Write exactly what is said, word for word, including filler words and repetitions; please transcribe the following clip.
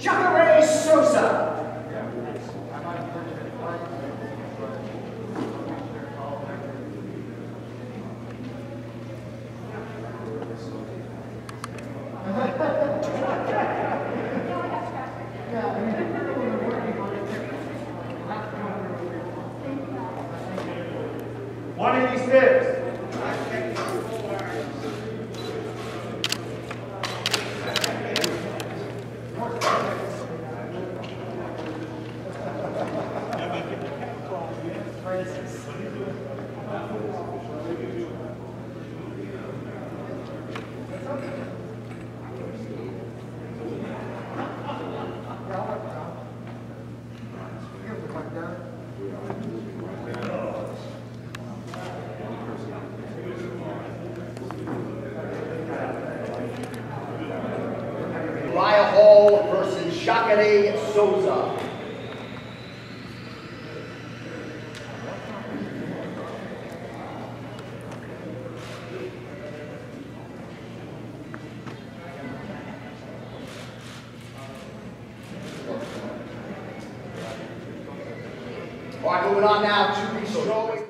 Jacare Souza. one eighty-six. Uriah Hall versus Jacare Souza. All right, moving on now to the showing.